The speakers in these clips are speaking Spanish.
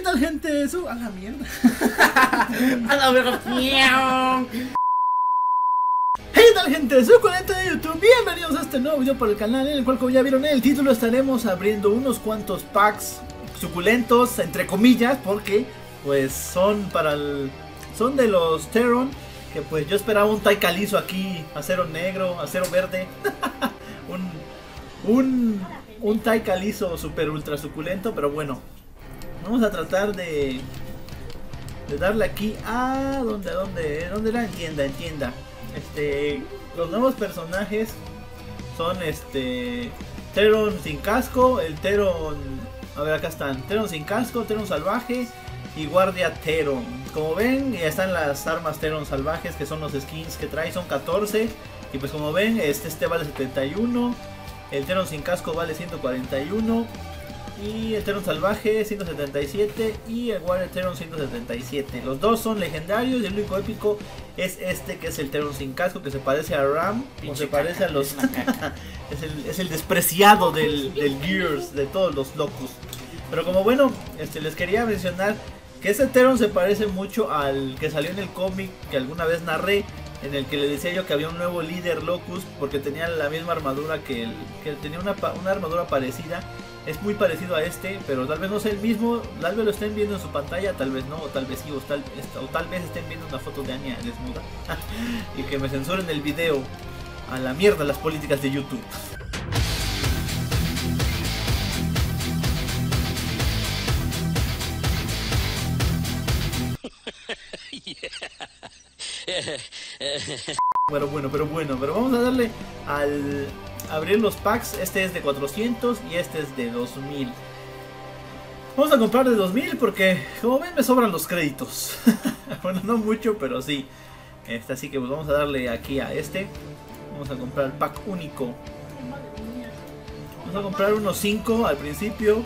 tal, gente? A la mierda. A la verga. Hey, ¿qué tal, gente? Soy Colente de YouTube. Bienvenidos a este nuevo video para el canal, en el cual, como ya vieron en el título, estaremos abriendo unos cuantos packs suculentos, entre comillas, porque pues son son de los Teron, que pues yo esperaba un Tai calizo aquí, acero negro, acero verde. un Tai calizo super ultra suculento, pero bueno, vamos a tratar de darle aquí a ¿dónde era? En tienda. Los nuevos personajes son Teron sin casco, el Teron, a ver, acá están, Teron sin casco, Teron salvaje y guardia Teron. Como ven, ya están las armas Teron salvajes, que son los skins que trae, son 14. Y pues como ven, este vale 71, el Teron sin casco vale 141 y el Teron salvaje 177 y el guardia Teron 177. Los dos son legendarios y el único épico es que es el Teron sin casco, que se parece a Ram, o se parece a los es el despreciado del Gears, de todos los locos. Pero como bueno, les quería mencionar que este Teron se parece mucho al que salió en el cómic que alguna vez narré, en el que le decía yo que había un nuevo líder Locus, porque tenía la misma armadura que tenía una armadura parecida. Es muy parecido a pero tal vez no sea el mismo, tal vez lo estén viendo en su pantalla, tal vez no, o tal vez sí, o tal vez estén viendo una foto de Anya desnuda y que me censuren el video. A la mierda las políticas de YouTube. Pero vamos a darle al abrir los packs. Este es de 400 y este es de 2000. Vamos a comprar de 2000 porque, como ven, me sobran los créditos. Bueno, no mucho, pero sí. Así que pues vamos a darle aquí a Vamos a comprar el pack único. Vamos a comprar unos 5 al principio.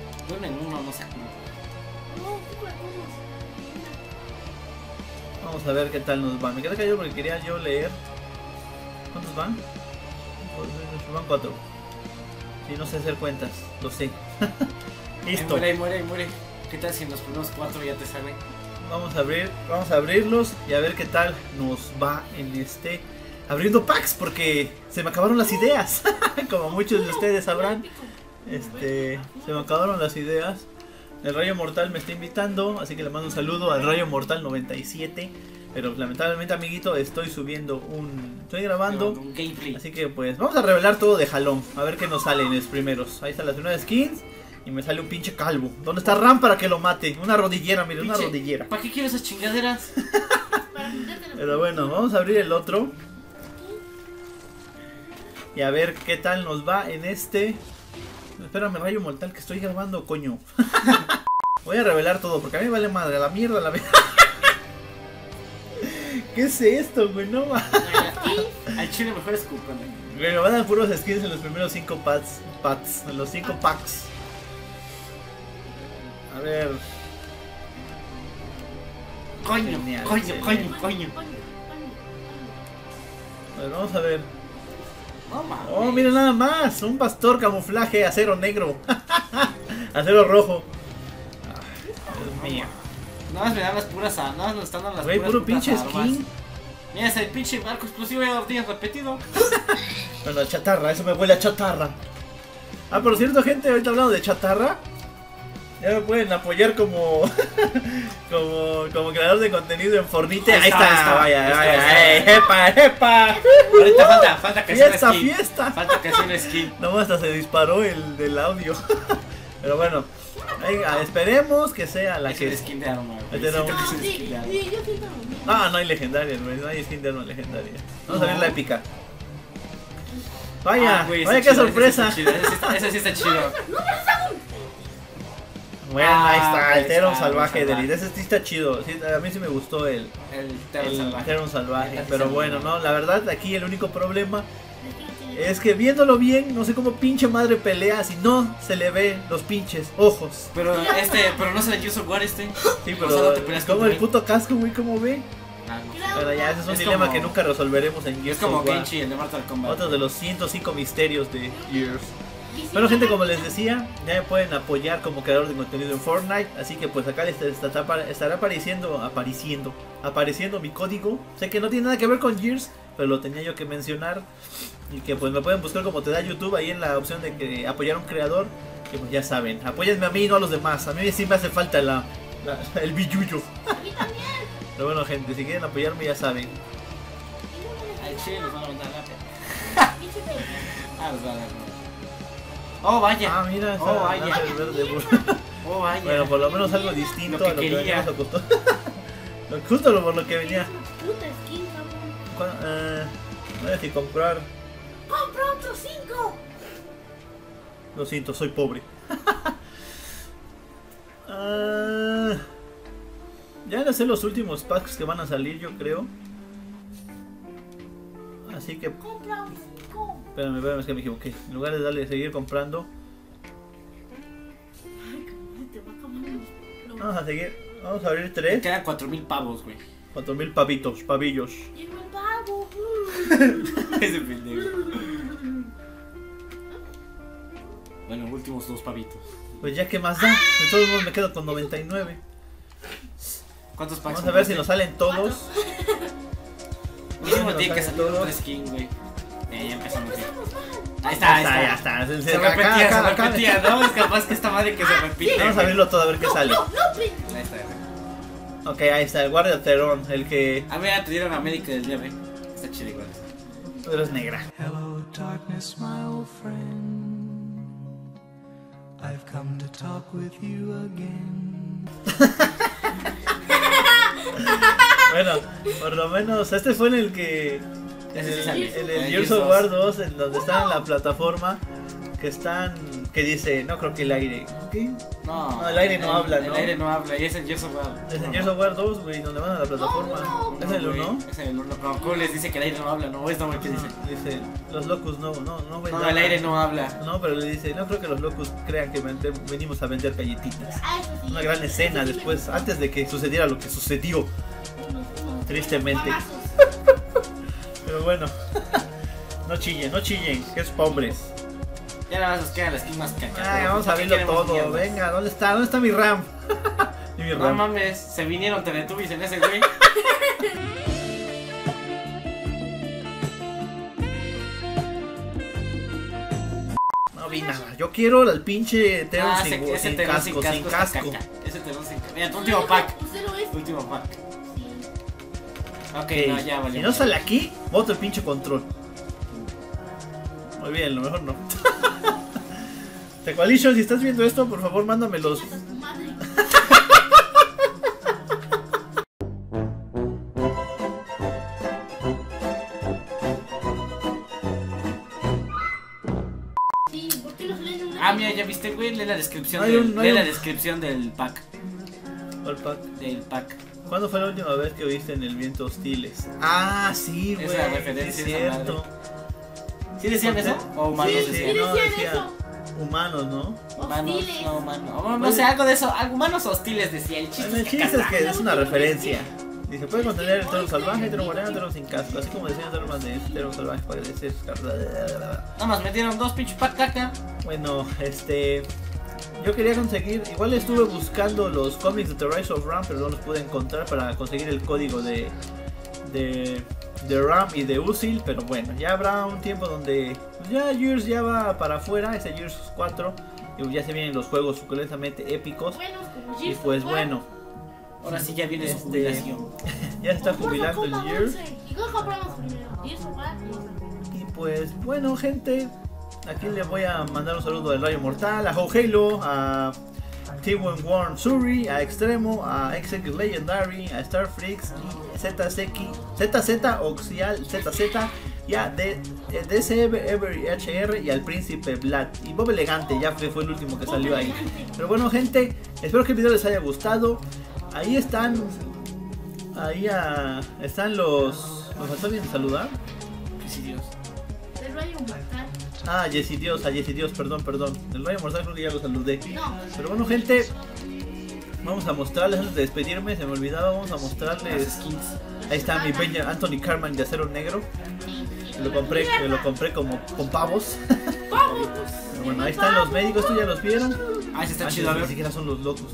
Vamos a ver qué tal nos va. Me quedé callado porque quería yo leer. ¿Cuántos van? Van 4. Sí, no sé hacer cuentas, lo sé. Listo. Muere. ¿Qué tal si en los primeros 4 ya te sale? Vamos a abrirlos y a ver qué tal nos va en abriendo packs, porque se me acabaron las ideas. Como muchos de ustedes sabrán, se me acabaron las ideas. El Rayo Mortal me está invitando, así que le mando un saludo al Rayo Mortal 97. Pero lamentablemente, amiguito, estoy grabando un gameplay. Así que pues vamos a revelar todo de jalón. A ver qué nos sale en los primeros. Ahí están las primeras skins. Y me sale un pinche calvo. ¿Dónde está Ram para que lo mate? Una rodillera, mire, una rodillera. ¿Para qué quiero esas chingaderas? Pero bueno, vamos a abrir el otro. Y a ver qué tal nos va en Espérame, Rayo Mortal, que estoy grabando, coño. Voy a revelar todo, porque a mí me vale madre, la mierda, la mierda. ¿Qué es esto, güey? No va. Al chile mejor escupan. Güey, me van a dar puros skins en los primeros 5 packs. En los 5 packs. A ver. Coño. A ver, vamos a ver. No mames. Oh, miren nada más. Un pastor camuflaje, acero negro. Acero rojo. Dios mío. Nada más me dan las puras armas, nada más nos están dando las Güey, puras puro pinche armas. skin. Mira ese pinche arco explosivo ya lo tienes repetido. Bueno, chatarra, eso me huele a chatarra. Ah, por cierto, gente, ahorita hablando de chatarra, ya me pueden apoyar como creador de contenido en Fornite. Ahí está, vaya, epa. Ahorita falta que sea una skin. Fiesta. Falta que sea una skin. No, hasta se disparó el del audio. Pero bueno, esperemos que sea la que... skin de arma. No hay legendarias, güey. No hay skin de arma legendaria. Vamos a ver la épica. Vaya, qué sorpresa. Ese sí está chido. Bueno, ahí está, el Teron salvaje de Elite. Ese sí está chido. Sí, a mí sí me gustó el Teron salvaje. Pero bueno, no, la verdad, aquí el único problema es que viéndolo bien, no sé cómo pinche madre pelea si no se le ve los pinches ojos. Pero no se le quiso jugar Sí, pero como el puto casco, güey, ¿cómo ve? Pero ya, ese es un dilema que nunca resolveremos en Gears. Es como Kenshi, el de Mortal Kombat. Otro de los 105 misterios de Gears. Bueno gente, como les decía, ya me pueden apoyar como creador de contenido en Fortnite. Así que pues acá les estará apareciendo mi código. Sé que no tiene nada que ver con Gears, pero lo tenía yo que mencionar. Y que pues me pueden buscar como te da YouTube, ahí en la opción de que apoyar a un creador. Que pues ya saben, apóyenme a mí y no a los demás. A mí sí me hace falta el billuyo. Pero bueno gente, si quieren apoyarme ya saben. Al chile nos van a mandar la los van a dar. Oh, vaya. Ah, mira, oh, vaya. el verde. Oh, vaya. Bueno, por lo menos algo distinto Lo que a lo que quería. veníamos acostumbrados. Justo por lo que venía. Puta skin, cabrón. No sé si comprar. ¡Compra otros 5! Lo siento, soy pobre. Ya van a ser los últimos packs que van a salir, yo creo. Así que... ¡Compra un 5! Espérame, es que me equivoqué. En lugar de darle seguir comprando, Ay, cabrón, te va a comer los... vamos a seguir. Vamos a abrir Me 3. quedan 4000 pavos, güey. 4000 pavillos. Llegó el pavo. Ese pendejo. Bueno, últimos 2 pavitos. Pues ya que más da. De todos modos me quedo con 99. ¿Cuántos packs? Vamos a ver si nos salen todos. Mínimo tiene que salir todos. otro skin, güey. Ya empezamos bien. Ahí Ya está, ya está. Se repetía, ¿no? Es capaz que esta madre que se repite. Vamos a abrirlo todo a ver qué sale. No, please. Ahí está, güey. Ok, ahí está, el guardia Terón, el que... Ah, mira, te dieron a América del día, güey. Está chido igual. Pero es negra. Hello, darkness, my old friend. I've come to talk with you again. Bueno, por lo menos este fue en el que... Ese sí sale. En el Gears of War 2, en donde están en la plataforma, que están... que dice, no creo que el aire... ¿Qué? No, el aire no habla, ¿no? El aire no habla, y es el Gears of War. Es en Gears of War 2, güey, donde van a la plataforma. ¿Es el 1? Es el 1. No, ¿cómo les dice que el aire no habla? No, es no, ¿qué dice? Dice, los locos no, güey. No, el aire no habla. No, pero le dice, no creo que los locos crean que venimos a vender galletitas. Ah, eso sí. Una gran escena después, antes de que sucediera lo que sucedió. Tristemente. Mamazos. Pero bueno, no chillen, que es pobres. Ya nada más nos queda la skin más caca. Ay, vamos a ¿Para qué verlo queremos todo, mierdas? venga, ¿dónde está mi RAM? Y mi No RAM. mames, se vinieron Teletubbies en ese güey. No vi nada, yo quiero al pinche Terón Ah, sin ese Terón casco. está caca. Ese Terón sin casco. Mira, tu último pack. Usted lo es. Último pack. Sí. Ok, Ok, no, ya valió. si no sale aquí, voto el pinche control. Muy bien, lo mejor no. Tecualition, si estás viendo esto, por favor mándame los... Chingas a tu madre. Sí, ¿por qué los leen una? Ah, mira, ya viste, güey. Lee la descripción, No hay un- no hay lee la un- descripción del pack. ¿Cuál pack? Del pack. ¿Cuándo fue la última vez que oíste en el viento hostiles? Ah, sí, güey. Esa referencia, sí, es esa cierto. ¿Sí decían eso? ¿O humanos Sí, decían? sí, no, decían decía eso? humanos, ¿no? Humanos, Hostiles. no, humanos. Oh, no sé, algo de eso. Humanos hostiles decía. El chiste Bueno, el es que chiste es acá que es una referencia. Dice, puede contener el terror salvaje, terror moreno, terror sin casco. Así como decían terror de terror salvaje para decir... nada más metieron 2 pinches pack caca. Bueno, yo quería conseguir, igual estuve buscando los cómics de The Rise of Ram, pero no los pude encontrar para conseguir el código de Ram y de Usil, pero bueno, ya habrá un tiempo donde pues ya Gears ya va para afuera, ese Gears 4, y ya se vienen los juegos suculentamente épicos, Buenos como y Gears pues of War. bueno, Ahora sí ya viene su Este- jubilación. ya se está Por jubilando el favor, Gears, Monse. ¿Y qué compramos primero? Gears of War. y pues bueno gente, aquí le voy a mandar un saludo al Rayo Mortal, a Ho Halo, a T1 Warren Surrey, a Extremo, a XX Legendary, a Starfreaks y ZZ Oxial ZZ y a DCB Every HR y al Príncipe Vlad y Bob Elegante, ya fue el último que salió ahí. Pero bueno gente, espero que el video les haya gustado. Ahí están, están los... ¿Nos faltó bien saludar? Que sí, Dios. El rayo mortal. Ah, Jessy Dios, perdón. El Rayo Mortal creo que ya lo saludé. No. Pero bueno gente, vamos a mostrarles antes de despedirme, se me olvidaba, vamos a Las mostrarles. skins. Ahí está mi peña Anthony Carman de Acero Negro. Me lo compré como con pavos. Pero bueno, ahí están los médicos, ¿tú ya los vieron? Ah, ese está chido, a Ni ver. siquiera son los locos.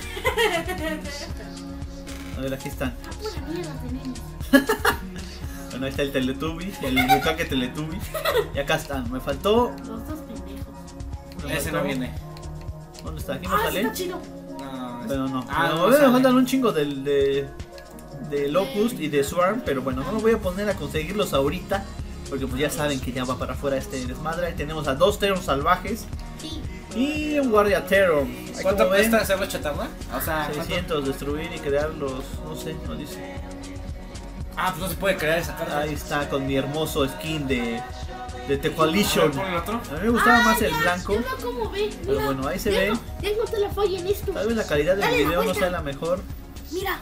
A ver, aquí están. Pura mierda tenemos. Bueno, ahí está el Teletubby, el bucaque Teletubby. Y acá están, me faltó... Los dos pendejos. Ese no viene. ¿Dónde está? ¿Aquí no Ah, sí sale? está chido. No, Pero no. Ah, Bueno, no me sale. faltan un chingo de Locust y de Swarm, pero bueno, no me voy a poner a conseguirlos ahorita, porque pues ya saben que ya va para afuera este desmadre. Ahí tenemos a 2 Terror salvajes Sí. y un Guardia Terror. Ahí ¿Cuánto como ven, cuesta hacerlo chatarra? O sea, ¿cuánto? 600, destruir y crear los... no sé, no dice. Ah, pues no se puede crear esa carta. Ahí está con mi hermoso skin de A ver, Tecoalition. pon el otro. A mí me gustaba más el blanco, Ya no como ve. pero Mira, bueno, ahí se ya ve. no- Ya encontré la falla en esto. Tal vez la calidad del Dale la video no vuelta. sea la mejor. Mira.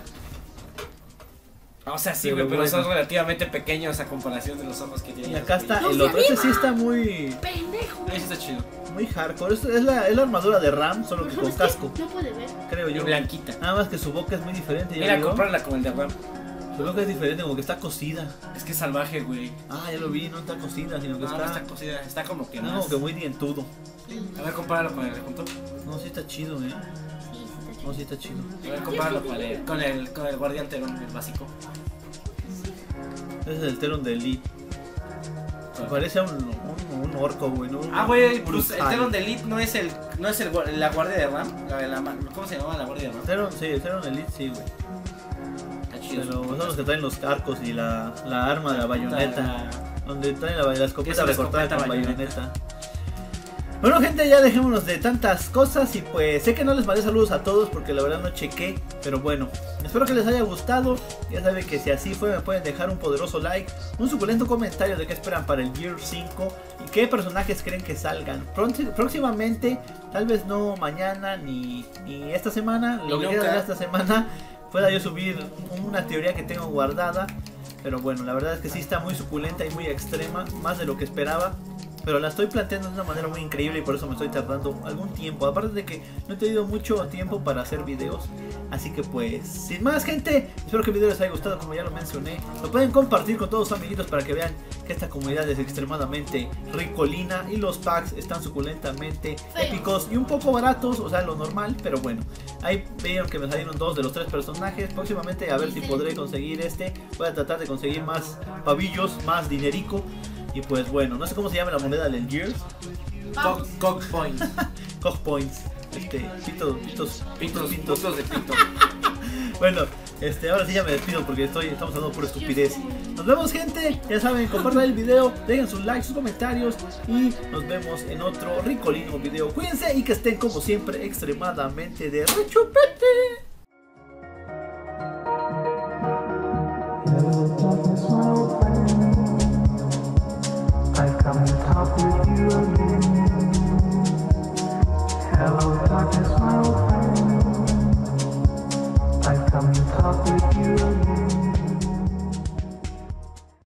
O sea, sí, Pero güey, pero son bueno. relativamente pequeños a comparación de los ojos que tiene. Y acá está Los el de otro. Este sí arriba. está muy Pendejo. Ese está chido. hardcore. Esto es la armadura de Ram, solo que con ¿Sabes qué? casco, No puede ver. creo Y yo. blanquita. Nada más que su boca es muy diferente. Ya Mira, vio. comprarla como el de Ram. Su boca es diferente, como que está cocida. Es que es salvaje, güey. Ah, ya lo vi, no está cocida, sino que No, no está, está cocida, está como que está más. como que muy dientudo. A ver, compáralo con el junto. No, sí está chido, Sí, sí está chido. No, sí está chido. A ver, compáralo con el guardián Terón, el básico. Ese es el Teron de Elite. Se parece a un orco, güey. ¿No? Ah, güey, Un pues el Uruk-hai. Terón de Elite no es la guardia de Ram. ¿Cómo se llama la guardia de Ram? Teron, sí, el Teron Elite, sí, güey. Está chido. Pero son los que traen los arcos y la arma de la bayoneta. Donde traen la Es escopeta una recortada escopeta con bayoneta. bayoneta. Bueno, gente, ya dejémonos de tantas cosas. Y pues sé que no les mandé saludos a todos porque la verdad no chequé. Pero bueno, espero que les haya gustado. Ya saben que si así fue, me pueden dejar un poderoso like, un suculento comentario de qué esperan para el Gear 5 y qué personajes creen que salgan. Próximamente, tal vez no mañana ni esta semana, Ni lo que nunca. queda de esta semana, pueda yo subir una teoría que tengo guardada. Pero bueno, la verdad es que sí está muy suculenta y muy extrema, más de lo que esperaba. Pero la estoy planteando de una manera muy increíble y por eso me estoy tardando algún tiempo. Aparte de que no he tenido mucho tiempo para hacer videos. Así que pues, sin más, gente, espero que el video les haya gustado, como ya lo mencioné. Lo pueden compartir con todos sus amiguitos para que vean que esta comunidad es extremadamente ricolina. Y los packs están suculentamente épicos y un poco baratos, o sea, lo normal. Pero bueno, ahí vieron que me salieron 2 de los 3 personajes. Próximamente a ver si podré conseguir este. Voy a tratar de conseguir más pavillos, más dinerico. Y pues bueno, no sé cómo se llama la moneda del Gears. Vamos. Cock Point. Cog Points. Pitos Puntos de pito. Bueno, ahora sí ya me despido porque estamos hablando pura estupidez. Nos vemos, gente. Ya saben, compartan el video, dejen sus likes, sus comentarios. Y nos vemos en otro ricolino video. Cuídense y que estén como siempre extremadamente de rechupete.